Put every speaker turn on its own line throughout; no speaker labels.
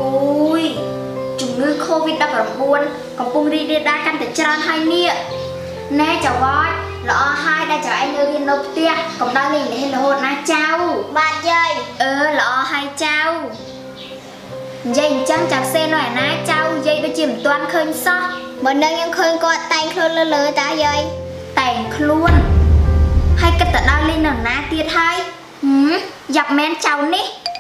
ôi chủng ngư covid đã vào buồn còn bung đi đi đa căn để tràn hai nia nè chào gói lọ hai đã chào anh ơi viên nộp tia còn đang lên để là hồn na chào
bà chơi
lọ hai chào dây chân chào xe nói na chào dây đôi chìm toàn khơi sao
mình đangยังkhơi coi tay khơi lơ lơ ta dây
tay luôn hay cái tờ đau lên là na tiệt hai dập men chào ní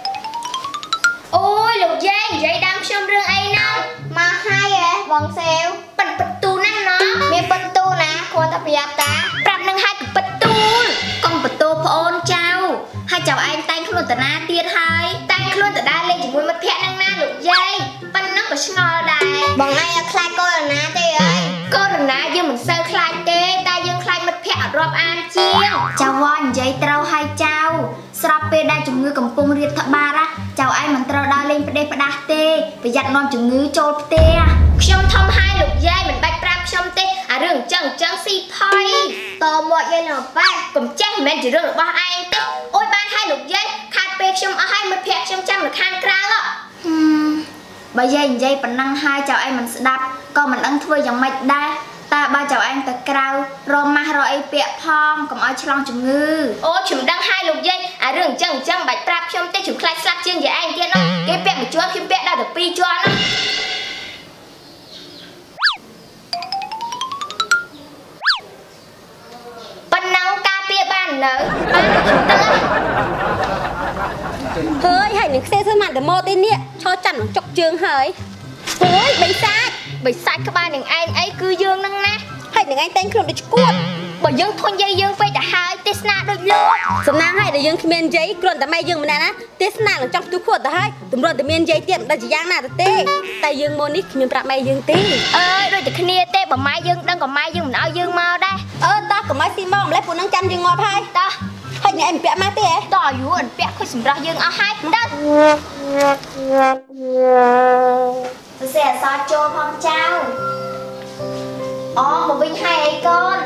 ôi lục dây đang xem rương ai nào mà hai vòng xèo
bật tu năng nó
มีประตูนะควรจะพยายามตา
ปรับnăng hai bật tu con bật tu phô ôn chào hai chào anh tay luôn tờ na tiệt hai tay luôn tờ đa lên chỉ muốn mất thẹn năng na lục dây bắn nó có ngò đài
บอกนายจะคลายก้อนนะเต้เอ้ย
ก็รนะยังเหมือนเซอร์คลายเต้ตายังคลายมัดแผลรอบอ่านเชียวเจ้าวอนใจเต้าให้เจ้าสลับไปได้จุงมือกับปุงเรียดทบาระเจ้าไอ้มันเต้าได้เล่นไปได้ประดาเต้ไปยัดนอนจุงมือโจลเต้ชมทอมให้ลูกยายเหมือนใบปราบชมเต้เรื่องจังซีพอย
ต่อหมดยัยหนอป้า
ผมแจ้งแม่จะเรื่องบ้าไอ้เต้โอ้ยบ้านให้ลูกยายขาดเปกชมเอาให้มัดแผลชมจำหรือข้างกลางอ่ะbây giờ dây phần năng hai chào anh mình sẽ đạp còn mình đang thuê dòng mạch đây ta ba chào anh ta cao rồi mà rồi bẹ phong còn ở trong chừng ngư ô chúng đang hai lục dây đường chân bạch trap trong tay chúng khai slap trên vậy anh kia nó cái bẹ một chúa khi bẹ đã được pi cho nó phần năng ca bia bàn nở
hơi hay những xe thương mại để mò tên nè cho chẳng chọc trường hơi ôi
bị sai các bạn đừng anh ấy cứ dương năng nè
hay những anh tên không được cuốn
bởi dương thôn dây dương phải đã hai tesna đôi luôn
sớm nay hay để dương miền giấy còn tại mai dương mình nè tesna là trong túi quần tại hai tụm rồi tại miền giấy tiệm đã chỉ giang nào tê tại dương monic miền bạc mai dương tê
rồi từ kia tê bằng mai dương đang còn mai dương mình ao dương mau đây
ta còn mai xi măng lấy phụ năng chăn dương ngọt hai
ta
hay những em bẹ mai tê
to dữ anh bẹ khơi sầm ra dương ao hai cũng đất sẽ sao cho phong trao một vinh hai ấy con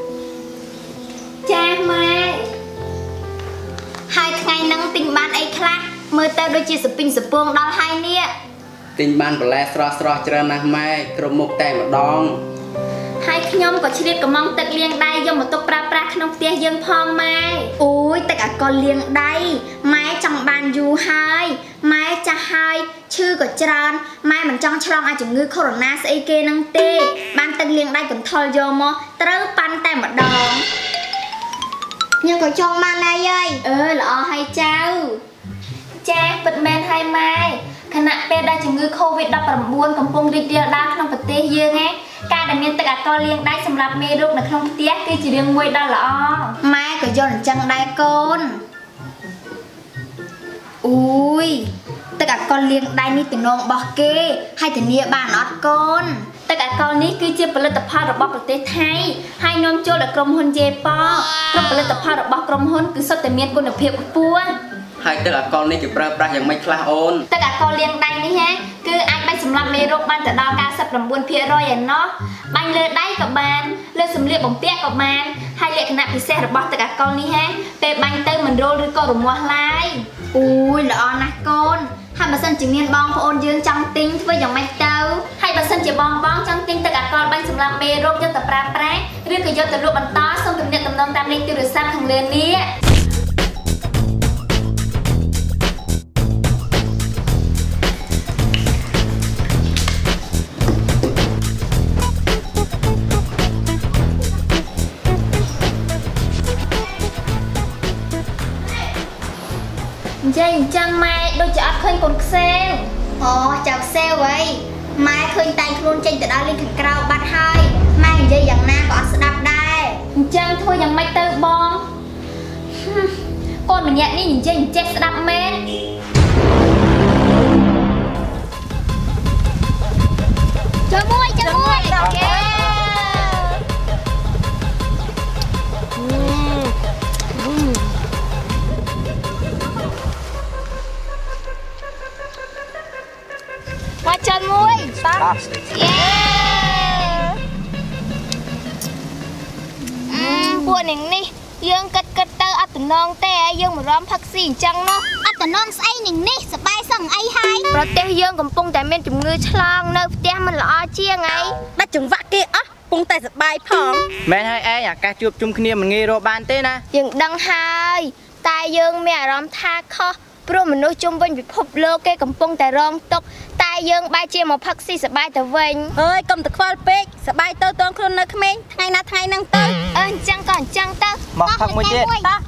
cha mai hai ngày nắng tình ban ấy khác mơ tao đôi chia sập pin sập buông đau hai nia
tình ban của lẽ sro chợ nà mai kêu một tay một đòn
hai nhom có chi tiết có mong tật liêng đai do một tốc pra không tia dương phong mai ôi tất cả con liêng đai mai trong bàn du hai mai cha hai chư có tràn mai mình trong chlong ai chủng ngư corona sẽ kê năng tê ban tật liêng đai còn thôi vô mò trớ pan tay một đòn
nhưng có trong man này ơi
lọ hai cháu cha bật men hai maiขณะเป็นได้chủng ngư covid 19កំពុងរីករាលដាលក្នុងប្រទេសយើងឯងការដែលមានទឹកអាកុលលាងដៃសម្រាប់មេរោគនៅក្នុងផ្ទះគឺជារឿងមួយដ៏ល្អម៉ែក៏យល់អញ្ចឹងដែរកូនអូយទឹកអាកុលលាងដៃនេះទំនងរបស់គេហើយធានាបានអត់កូនទឹកអាកុលនេះគឺជាផលិតផលរបស់ប្រទេសថៃហើយនាំចូលដល់ក្រុមហ៊ុន J-PO គ្រប់ផលិតផលរបស់ក្រុមហ៊ុនគឺសុទ្ធតែមានគុណភាពខ្ពស់
ហើយទឹកអាកុលនេះគេប្រើប្រាស់យ៉ាងម៉េចខ្លះអូន
ទឹកអាកុលលាងដៃនេះណាគឺអាចបាញ់សម្លាប់មេរោគបានទៅដល់ 99% ឯណោះបាញ់លើដៃក៏បានលើសម្លៀកបំពាក់ក៏បានហើយលក្ខណៈពិសេសរបស់ទឹកអាកុលនេះណាពេលបាញ់ទៅមិនរលឬក៏រមាស់ឡើយអូយល្អណាស់កូនហើយបើសិនជាមានបងប្អូនយើងចង់ទិញធ្វើយ៉ាងម៉េចទៅហើយបើសិនជាបងចង់ទិញទឹកអាកុលបាញ់សម្លាប់មេរោគយកទៅប្រើប្រាស់ឬក៏យកទៅលក់បន្តសូមទំនាក់ទំនងតាមលេខទូរស័ព្ទខាងលើនេះchẳng mai đôi chợ khơi còn xe chào xe vậy mai khơi tay luôn trên từ đó lên thành cao bắt hai mai dây dằng na có sẽ đạp đai chẳng thôi dằng mai tơ bom con mình nhận đi nhìn chơi chết sẽ đạp men chơi môi qua chân mũi buồn nỉnh đi dương cất tơ ắt nong tè dương một rom phật xì chăng nó
ắt nong say nỉnh đi sập bay sang
ដឹងអីហើយប្រទេសយើងកំពុងតែមានជំងឺឆ្លងនៅផ្ទះមិនល្អជាងអី
ដាច់ចង្វាក់គេអស់កំពុងតែសប្បាយផង
មែនហើយឯងអាកាសជួបជុំគ្នាមិនងាយរកបានទេណា
យើងដឹងហើយតែយើងមានអារម្មណ៍ថាខុសព្រោះមនុស្សជុំវិញពិភពលោកគេកំពុងតែរងទុក្ខតែយើងបែរជាមកផឹកស៊ីសប្បាយទៅវិញ
អើយកុំទៅខ្វល់ពេកសប្បាយទៅតងខ្លួននៅក្មេងថ្ងៃណាថ្ងៃហ្នឹងទៅ
អញ្ចឹងក៏អញ្ចឹងទៅ
មកផឹកមួយទៀត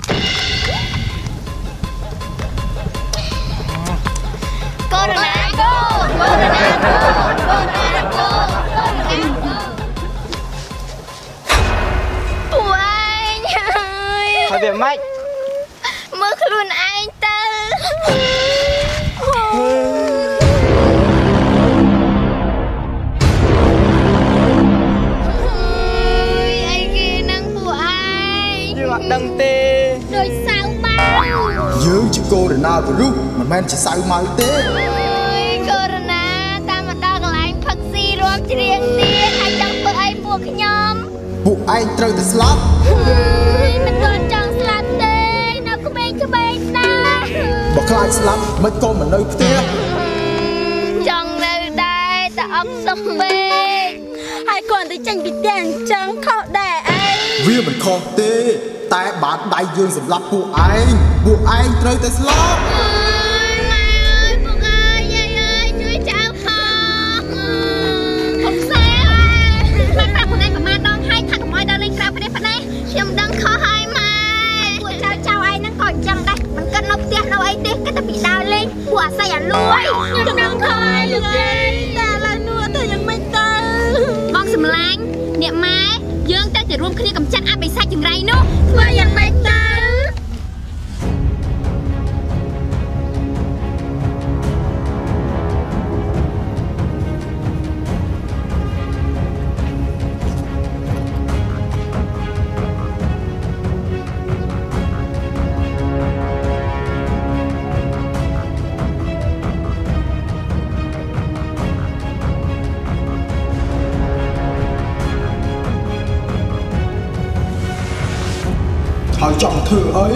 កូរ៉ូណាកូរ៉ូណាកូកូរ៉ូណាកូពួកឯង
ហើយវាម៉េច
មើលខ្លួនឯងទៅអីគេនឹងពួកឯង
យើងអត់ដឹងទេ
ដូចសៅម៉ៅ
យើងជាកូរ៉ូណាវីរុសមិនមែនជាសៅម៉ៅទេ
កូរ៉ូណាតាមមកដល់កន្លែងផឹកស៊ីរួមច្រៀងទៀតហើយចង់ធ្វើអីពួកខ្ញុំ
ពួកឯងត្រូវតែស្លាប់
មិនទាន់ចង់ស្លាប់ទេនៅក្មេងៗណា
បើខ្លាចស្លាប់មិនក៏មិននៅផ្ទះ
ចង់នៅដែរតែអត់សុខពេក
ហើយគាត់ទៅចេញពីផ្ទះអញ្ចឹងខុសដែរអី
វាមិនខុសទេតែបាត់ដៃយើងសម្រាប់ពួកឯងត្រូវតែស្លាប់
ខ្ញុំដឹងខុសហើយម៉ែពួកចៅឯងហ្នឹងក៏អញ្ចឹងដែរមិនគិតនៅផ្ទះនៅអីទេគិតតែពីដើរលេងពួកអាស័យអាលួយខ្ញុំដឹងខុសហើយលោកយាយតែឡើយនួនទៅយ៉ាងម៉េចទៅបងសំឡាញ់អ្នកម៉ែយើងតែរួមគ្នាកម្ចាត់អាបិសាចចង្រៃនោះធ្វើយ៉ាងម៉េចទៅ
ហើយចង់ធ្វើអី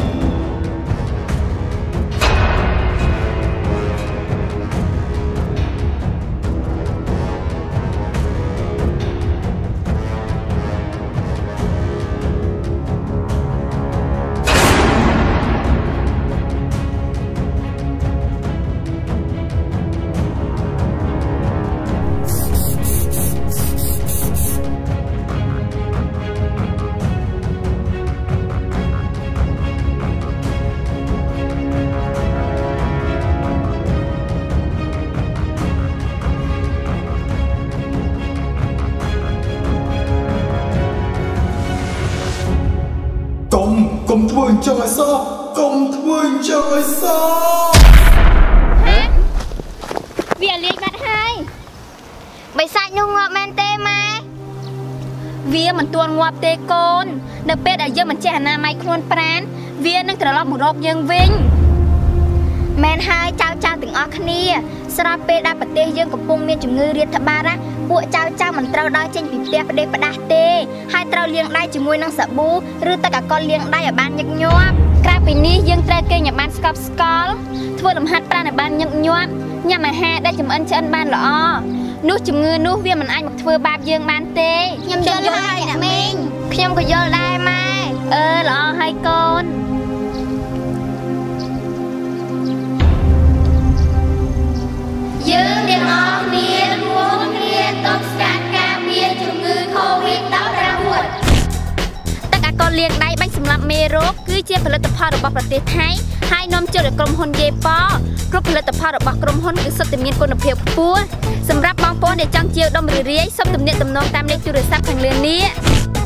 កុំធ្វើអញ្ចឹងឲ្យសោះកុំធ្វើអញ្ចឹងឲ្យសោះ
វាលេងបាត់ហើយបិសាចនោះងាប់មែនទេម៉ែវាមិនទាន់ងាប់ទេកូននៅពេលដែលយើងមិនចេះអនាម័យខ្លួនប្រាណវានឹងត្រឡប់មករកយើងវិញមែនហើយចៅទាំងអស់គ្នាស្រាប់ពេលដែលប្រទេសយើងកំពុងមានជំងឺរាតត្បាតពួកចៅមិនត្រូវដើរចេញពីផ្ទះផ្ដេសផ្ដាស់ទេហើយត្រូវលាងដៃជាមួយនឹងសាប៊ូឬទឹកអាល់កុលលាងដៃឲ្យបានញឹកញាប់ក្រៅពីនេះយើងត្រូវគេងឲ្យបានស្កប់ស្កល់ធ្វើលំហាត់ប្រាណឲ្យបានញឹកញាប់ញ៉ាំអាហារដែលចម្អិនឆ្អិនបានល្អនោះជំងឺនោះវាមិនអាចមកធ្វើបាបយើងបានទេខ្ញុំយល់ហើយអ្នកមីងខ្ញុំក៏យល់ដែរម៉ែល្អហើយកូនយើងទាំងអស់គ្នារួមគ្នាទប់ស្កាត់ការមានជំងឺ COVID-19 ទឹកអាល់កុលលាងដៃបាញ់សម្លាប់មេរោគគឺជាផលិតផលរបស់ប្រទេសថៃហើយនាំចូលដល់ក្រុមហ៊ុនយេប៉គ្រប់ផលិតផលរបស់ក្រុមហ៊ុនគឺសុទ្ធតែមានគុណភាពខ្ពស់សម្រាប់បងប្អូនដែលចង់ជាវដុំរីរាយសូមទំនាក់ទំនងតាមលេខទូរស័ព្ទខាងលើនេះ